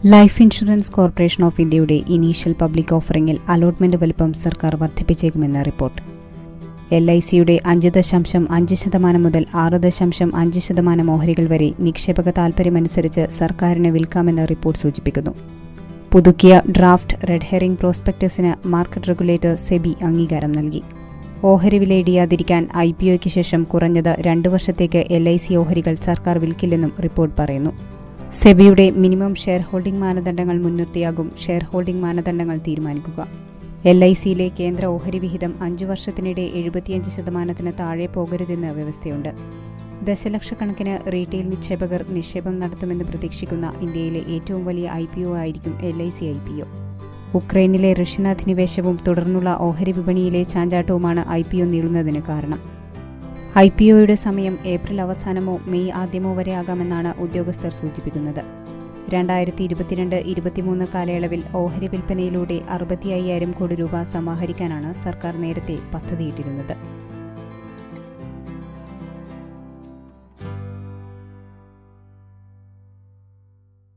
Life insurance corporation of ഇന്ത്യയുടെ initial public ഓഫറിംഗിൽ allotment വലിപ്പം സർക്കാർ വർദ്ധിപ്പിച്ചേക്കുമെന്ന് റിപ്പോർട്ട്. എൽഐസിയുടെ 5.5% മുതൽ 6.5% ഓഹരികൾ വരെ നിക്ഷേപക താൽപര്യമനുസരിച്ച് സർക്കാരിന് വിൽക്കാമെന്ന് റിപ്പോർട്ട് സൂചിപ്പിക്കുന്നു. പുതുക്കിയ ഡ്രാഫ്റ്റ് റെഡ് ഹെറിംഗ് പ്രോസ്പെക്ടസിന് മാർക്കറ്റ് റെഗുലേറ്റർ സെബി അംഗീകാരം നൽകി. ഓഹരി വില ഇടിയാതിരിക്കാൻ IPOയ്ക്ക് ശേഷം കുറഞ്ഞത് 2 വർഷത്തേക്ക് എൽഐസി ഓഹരികൾ സർക്കാർ വിൽക്കില്ലെന്നും റിപ്പോർട്ട് പറയുന്നു. സെബിയുടെ മിനിമം ഷെയർ ഹോൾഡിംഗ് മാനദണ്ഡങ്ങൾ മുൻനിർത്തിയാകും ഷെയർ ഹോൾഡിംഗ് മാനദണ്ഡങ്ങൾ തീരുമാനിക്കുക. എൽഐസിയിലെ കേന്ദ്ര ഓഹരി വിഹിതം 5 വർഷത്തിനിടെ 75% താഴെ പോകരുതെന്ന് വ്യവസ്ഥയുണ്ട്. ദശലക്ഷക്കണക്കിന് റീറ്റെയിൽ നിക്ഷേപകർ നിക്ഷേപം നടത്തുമെന്ന് പ്രതീക്ഷിക്കുന്ന ഇന്ത്യയിലെ ഏറ്റവും വലിയ IPO ആയിരിക്കും എൽഐസി IPO. ഉക്രൈനിലെ റഷ്യൻ അധിനിവേശവും തുടർന്നുള്ള ഓഹരി വിപണിയിലെ ചാഞ്ചാട്ടവുമാണ് IPO നീളുന്നതിന് കാരണം. IPOയുടെ സമയം ഏപ്രിൽ അവസാനമോ മെയ് ആദ്യമോ വരെ ആകാമെന്നാണ് ഉദ്യോഗസ്ഥർ സൂചിപ്പിക്കുന്നത്. 2022-23 കാലയളവിൽ ഓഹരി വിൽപ്പനയിലൂടെ 65,000 കോടി രൂപ സമാഹരിക്കാനാണ് സർക്കാർ നേരത്തെ പദ്ധതിയിട്ടിരുന്നത്.